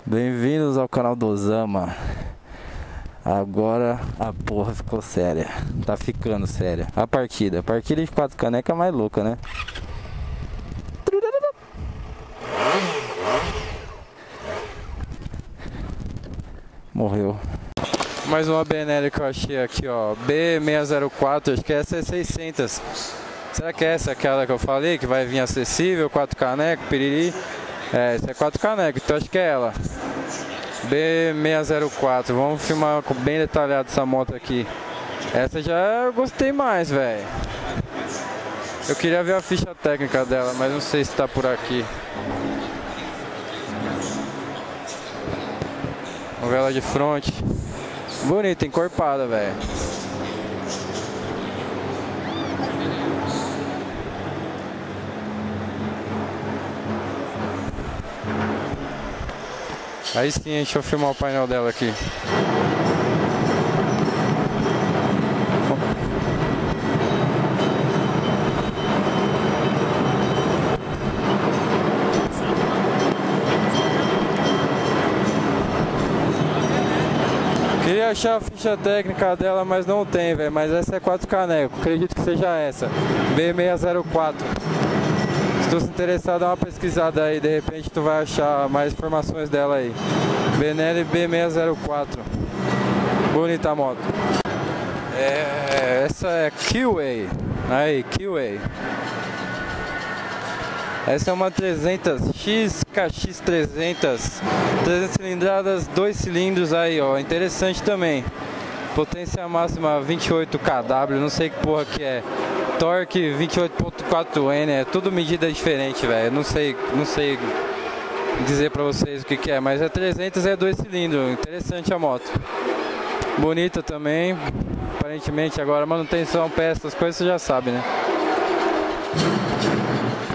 Bem-vindos ao canal do Osama. Agora a porra ficou séria. Tá ficando séria. A partida de 4 canecas é mais louca, né? Morreu. Mais uma BNL que eu achei aqui, ó. B604, acho que essa é 600. Será que essa é aquela que eu falei? Que vai vir acessível, 4 canecos, piriri? É, essa é 4 canecos, então acho que é ela. B604, vamos filmar bem detalhado essa moto aqui. Essa já eu gostei mais, velho. Eu queria ver a ficha técnica dela, mas não sei se tá por aqui. Vamos ver ela de frente. Bonita, encorpada, velho. Aí sim, deixa eu filmar o painel dela aqui. Queria achar a ficha técnica dela, mas não tem, velho. Mas essa é 4 canecos, acredito que seja essa. B604. Se tu se interessar, dá uma pesquisada aí, de repente tu vai achar mais informações dela aí. BNL B604. Bonita a moto. Essa é Keyway. Aí, Keyway. Essa é uma 300 XKX300. 300 cilindradas, 2 cilindros aí, ó. Interessante também. Potência máxima 28 kW, não sei que porra que é. Torque 28.4 N, é tudo medida diferente, velho. Não sei dizer pra vocês o que é, mas é 300, é 2 cilindros. Interessante a moto. Bonita também. Aparentemente agora manutenção, peças, coisas você já sabe, né?